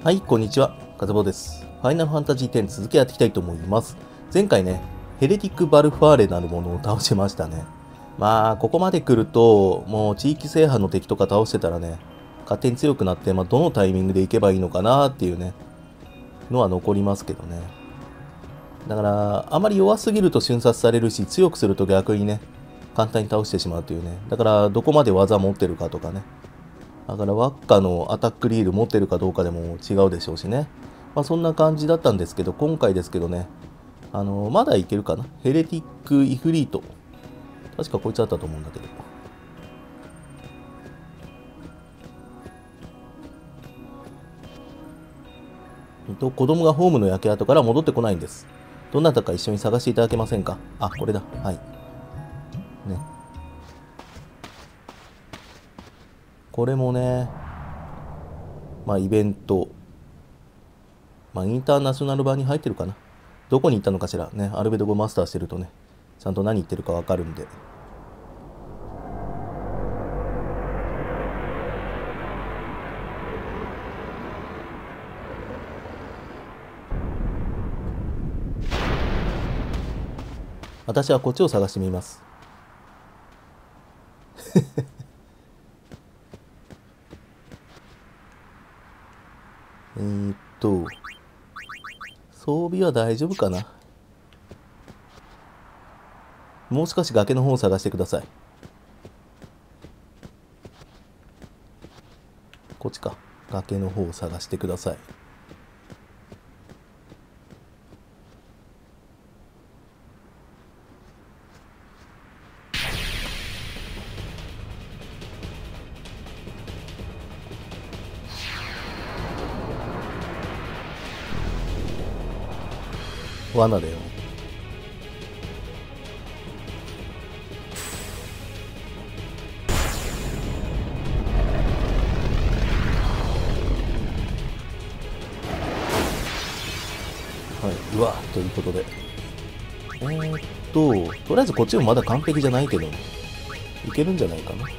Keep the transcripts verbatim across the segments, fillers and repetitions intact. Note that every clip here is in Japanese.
はい、こんにちは。かずぼうです。ファイナルファンタジーテン続きやっていきたいと思います。前回ね、ヘレティック・バルファーレなるものを倒しましたね。まあ、ここまで来ると、もう地域制覇の敵とか倒してたらね、勝手に強くなって、まあ、どのタイミングでいけばいいのかなっていうね、のは残りますけどね。だから、あまり弱すぎると瞬殺されるし、強くすると逆にね、簡単に倒してしまうというね。だから、どこまで技持ってるかとかね。だからワッカのアタックリール持ってるかどうかでも違うでしょうしね。まあそんな感じだったんですけど、今回ですけどね、あのー、まだいけるかな。ヘレティック・イフリート。確かこいつだったと思うんだけど。えっと、子供がホームの焼け跡から戻ってこないんです。どなたか一緒に探していただけませんか？あ、これだ。はい。ね。これもね、まあイベント、まあインターナショナル版に入ってるかな。どこに行ったのかしらね。アルベド語マスターしてるとね、ちゃんと何言ってるかわかるんで。私はこっちを探してみます。えーっと、装備は大丈夫かな。もう少し崖の方を探してください。こっちか。崖の方を探してください。罠だよね。はい、うわということで。えー、っと、とりあえずこっちもまだ完璧じゃないけど、いけるんじゃないかな。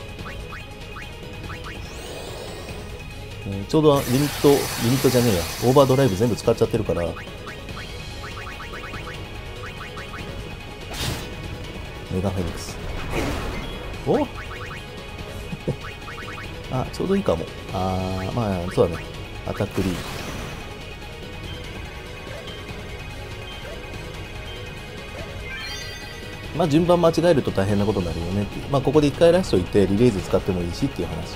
えー、ちょうどリミット、リミットじゃねえや、オーバードライブ全部使っちゃってるから、メガフェニックス。おあ、ちょうどいいかも。あー、まあ、そうだね。アタックリード。まあ、順番間違えると大変なことになるよねっていう。まあ、ここで一回ラスト行って、リレーズ使ってもいいしっていう話。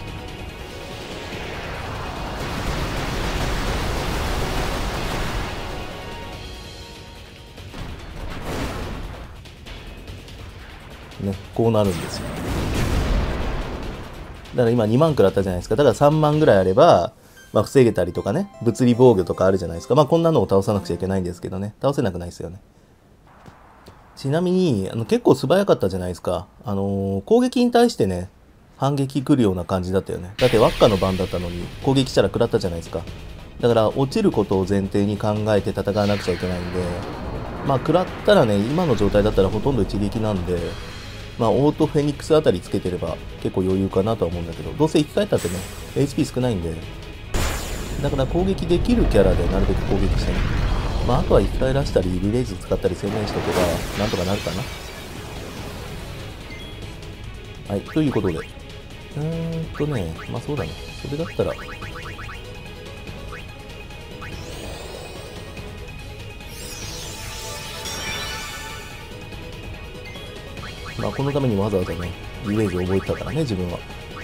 ね、こうなるんですよ。だから今にまんくらったじゃないですか。だからさんまんぐらいあれば、まあ、防げたりとかね、物理防御とかあるじゃないですか。まあ、こんなのを倒さなくちゃいけないんですけどね。倒せなくないですよね。ちなみに、あの結構素早かったじゃないですか。あのー、攻撃に対してね、反撃来るような感じだったよね。だってワッカの番だったのに、攻撃したら食らったじゃないですか。だから、落ちることを前提に考えて戦わなくちゃいけないんで、まあ、食らったらね、今の状態だったらほとんど一撃なんで、まあ、オートフェニックスあたりつけてれば結構余裕かなとは思うんだけど、どうせ生き返ったってね、エイチピー 少ないんで、だから攻撃できるキャラでなるべく攻撃してね。まあ、あとは生き返らしたり、リレーズ使ったり専念しとけば、なんとかなるかな。はい、ということで。うーんとね、まあそうだね。それだったら、まあこのためにわざわざね、リレーズ覚えてたからね、自分は。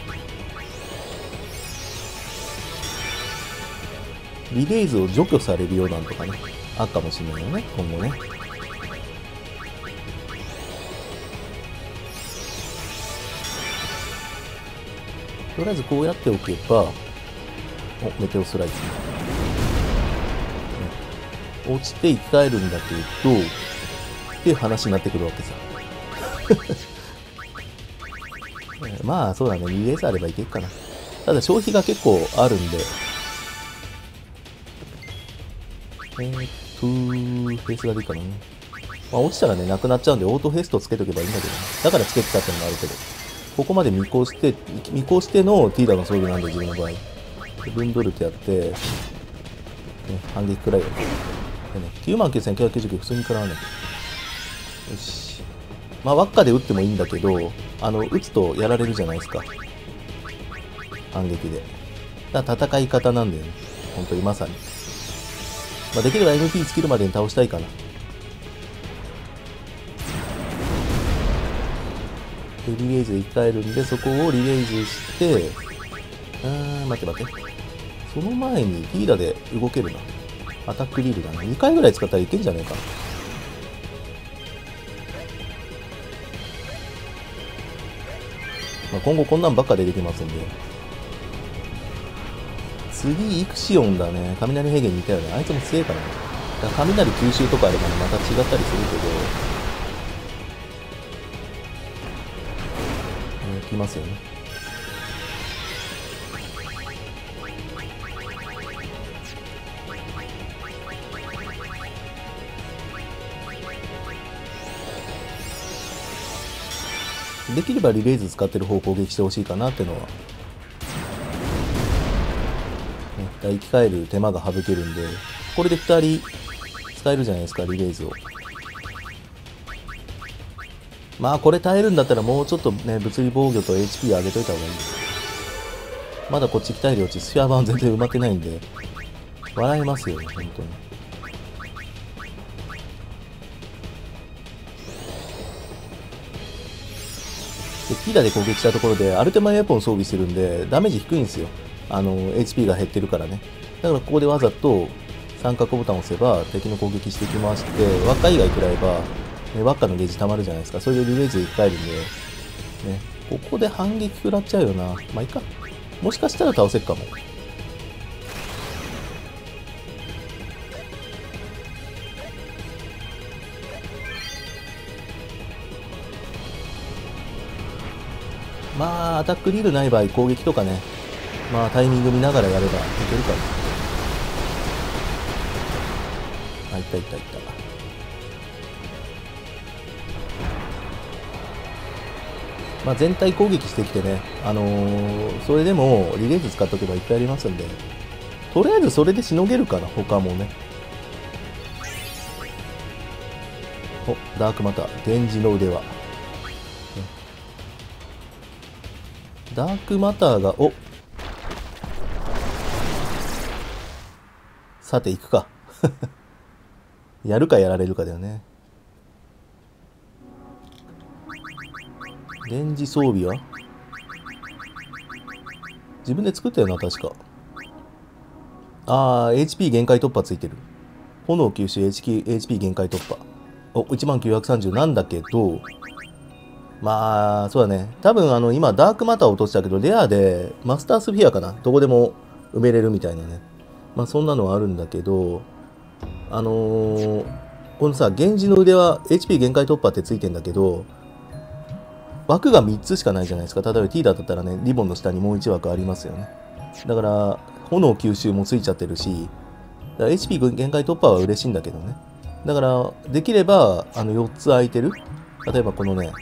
リレーズを除去されるようなんとかね、あっかもしれないよね、今後ね。とりあえずこうやっておけば、お、メテオスライス、ね。落ちて生き返るんだけど、っていう話になってくるわけさ。まあそうだね、リレースあればいけるかな。ただ消費が結構あるんで、えーっと、フェイスが出たのね。まあ落ちたらね、なくなっちゃうんで、オートフェストつけとけばいいんだけどね。だからつけてたってのもあるけど、ここまで見越して、見越してのティーダの装備なんで、自分の場合。 ブンドルってやって、ね、反撃くらいよ。でね、きゅうまんきゅうせんきゅうひゃくきゅうじゅうきゅう普通に食らわなきゃ。よし。まあ、輪っかで打ってもいいんだけど、あの、打つとやられるじゃないですか。反撃で。だから戦い方なんだよね。本当にまさに。まあ、できれば エムピー 尽きるまでに倒したいかな。でリレイズで生き返るんで、そこをリレイズして、うーん、待って待って。その前にリーダで動けるな。アタックリールだな。にかいぐらい使ったらいけんじゃねえかな。まあ、今後こんなんばっか出てきますんで。次、イクシオンだね。雷平原にいたよね。あいつも強いからね。だから雷吸収とかあればね、また違ったりするけど、ね、きますよね。できればリレーズ使ってる方を攻撃してほしいかなっていうのは、ね、生き返る手間が省けるんで、これでふたり使えるじゃないですか、リレーズを。まあこれ耐えるんだったらもうちょっとね、物理防御と エイチピー 上げといた方がいい。まだこっち鍛える余地、スフィア版全然埋まってないんで、笑えますよね、本当に。で、キーダで攻撃したところで、アルテマウェポン装備してるんで、ダメージ低いんですよ。あの、エイチピー が減ってるからね。だからここでわざと三角ボタンを押せば、敵の攻撃してきまして、輪っか以外食らえば、ね、輪っかのゲージ溜まるじゃないですか。それでリレーズで生き返るんで、ね、ここで反撃食らっちゃうよな。まあいいか。もしかしたら倒せっかも。まあ、アタックリールない場合、攻撃とかね、まあ、タイミング見ながらやればいけるかな。あ、いったいったいった。まあ、全体攻撃してきてね、あのー、それでもリレーズ使っとけばいっぱいありますんで、とりあえずそれでしのげるかな、他もね。お、ダークマター、源氏の腕輪。ダークマターが、おさて行くか。やるかやられるかだよね。源氏装備は自分で作ったよな、確か。あー、エイチピー 限界突破ついてる。炎吸収 エイチピー 限界突破。お、いちまんきゅうひゃくさんじゅうなんだけど、まあ、そうだね。多分、あの、今、ダークマターを落としたけど、レアで、マスタースフィアかな。どこでも埋めれるみたいなね。まあ、そんなのはあるんだけど、あのー、このさ、源氏の腕は エイチピー 限界突破ってついてんだけど、枠がみっつしかないじゃないですか。例えば T だったらね、リボンの下にもういち枠ありますよね。だから、炎吸収もついちゃってるし、だから エイチピー 限界突破は嬉しいんだけどね。だから、できれば、あの、よっつ空いてる。例えばこのね、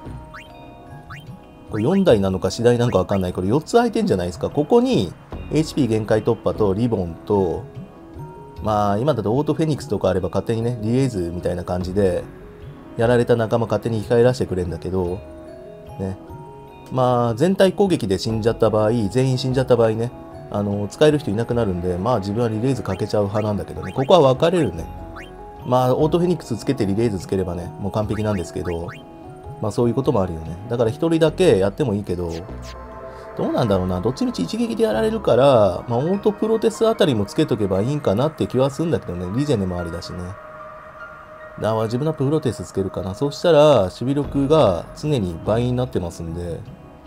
これよんだいなのかよんだいなのかわかんない。これよっつ空いてんじゃないですか。ここに エイチピー 限界突破とリボンと、まあ今だとオートフェニックスとかあれば勝手にね、リエーズみたいな感じで、やられた仲間勝手に生き返らせてくれるんだけど、ね。まあ全体攻撃で死んじゃった場合、全員死んじゃった場合ね、あの、使える人いなくなるんで、まあ自分はリレーズかけちゃう派なんだけどね。ここは分かれるね。まあオートフェニックスつけてリレーズつければね、もう完璧なんですけど、まあそういうこともあるよね。だから一人だけやってもいいけど、どうなんだろうな。どっちみち一撃でやられるから、まあオートプロテスあたりもつけとけばいいんかなって気はするんだけどね。リジェネもありだしね。だから自分はプロテスつけるかな。そうしたら、守備力が常に倍になってますんで、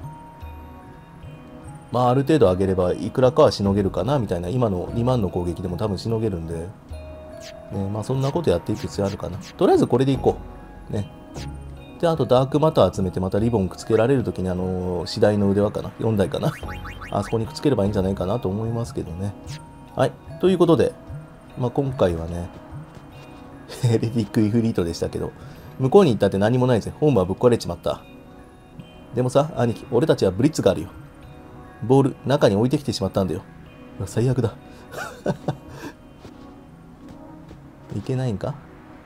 まあある程度上げればいくらかはしのげるかなみたいな。今のにまんの攻撃でも多分しのげるんで、ね、まあそんなことやっていく必要あるかな。とりあえずこれでいこう。ね。で、あとダークマター集めてまたリボンくっつけられるときにあの、次第の腕輪かな。よんだいかな。あそこにくっつければいいんじゃないかなと思いますけどね。はい。ということで、まあ今回はね、ヘレティックイフリートでしたけど、向こうに行ったって何もないぜ。ホームはぶっ壊れちまった。でもさ、兄貴、俺たちはブリッツがあるよ。ボール、中に置いてきてしまったんだよ。 最悪だ。いけないんか。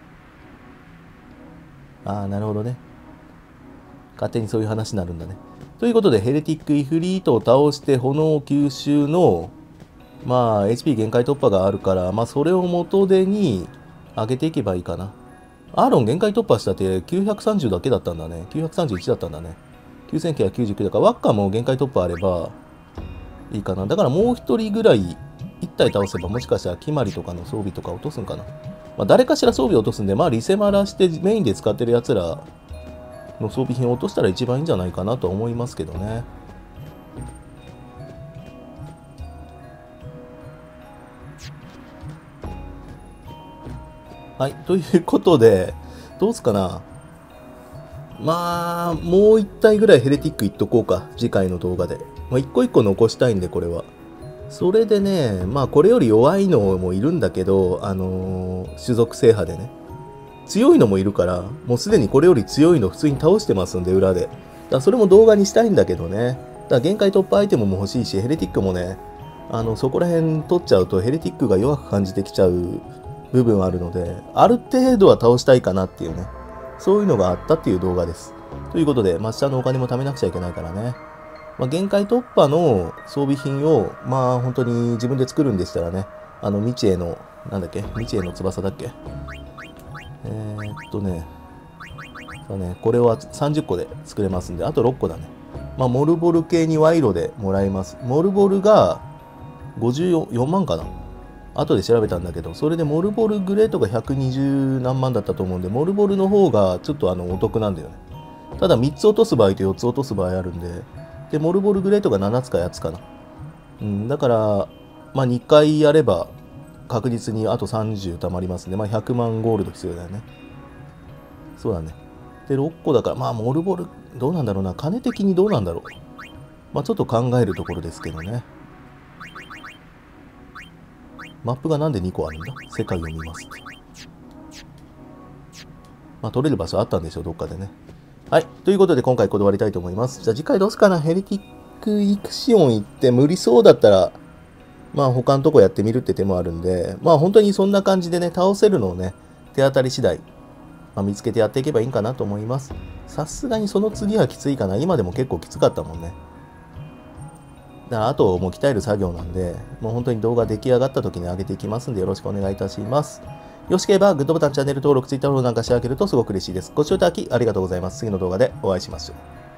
ああ、なるほどね。勝手にそういう話になるんだね。ということで、ヘレティック・イフリートを倒して炎吸収の、まあ、エイチピー 限界突破があるから、まあ、それを元手に上げていけばいいかな。アーロン限界突破したってきゅうひゃくさんじゅうだけだったんだね。きゅうひゃくさんじゅういちだったんだね。きゅうせんきゅうひゃくきゅうじゅうきゅうだから、ワッカも限界突破あればいいかな。だからもう一人ぐらいいったい倒せば、もしかしたら決まりとかの装備とか落とすんかな。まあ、誰かしら装備落とすんで、まあ、リセマラしてメインで使ってるやつらの装備品を落としたら一番いいんじゃないかなと思いますけどね。はい、ということで、どうすかな。まあ、もう一体ぐらいヘレティックいっとこうか、次回の動画で。まあ、一個一個残したいんで、これは。それでね、まあ、これより弱いのもいるんだけど、あのー、種族制覇でね。強いのもいるから、もうすでにこれより強いの普通に倒してますんで、裏で。だからそれも動画にしたいんだけどね。だから限界突破アイテムも欲しいし、ヘレティックもね、あの、そこら辺取っちゃうとヘレティックが弱く感じてきちゃう部分あるので、ある程度は倒したいかなっていうね。そういうのがあったっていう動画です。ということで、まあ、下のお金も貯めなくちゃいけないからね。まあ、限界突破の装備品を、まあ、本当に自分で作るんでしたらね、あの、未知への、なんだっけ未知への翼だっけえー、っとね、そうね、これはさんじゅっこで作れますんで、あとろっこだね。まあ、モルボル系に賄賂でもらえます。モルボルがごじゅうよんまんかな。後で調べたんだけど、それでモルボルグレートがひゃくにじゅう何万だったと思うんで、モルボルの方がちょっとあのお得なんだよね。ただみっつ落とす場合とよっつ落とす場合あるんで、で、モルボルグレートがななつかはちつかな。うん、だから、まあにかいやれば確実にあとさんじゅう貯まりますんで、まあひゃくまんゴールド必要だよね。そうだね。で、ろっこだから、まあモルボル、どうなんだろうな。金的にどうなんだろう。まあちょっと考えるところですけどね。マップがなんでにこあるんだ？世界を見ますって。まあ、取れる場所あったんでしょう、どっかでね。はい。ということで、今回こだわりたいと思います。じゃあ次回どうすかな。ヘレティックイクシオン行って無理そうだったら、まあ他のとこやってみるって手もあるんで、まあ本当にそんな感じでね、倒せるのをね、手当たり次第、まあ、見つけてやっていけばいいんかなと思います。さすがにその次はきついかな。今でも結構きつかったもんね。だからあともう鍛える作業なんで、もう本当に動画出来上がった時に上げていきますんでよろしくお願いいたします。よろしければグッドボタン、チャンネル登録、Twitter フォローなんかしてあげるとすごく嬉しいです。ご視聴いただきありがとうございます。次の動画でお会いしましょう。